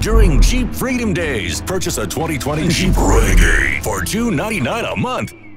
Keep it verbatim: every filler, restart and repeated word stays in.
During Jeep Freedom Days, purchase a twenty twenty Jeep Renegade for two hundred ninety-nine dollars a month.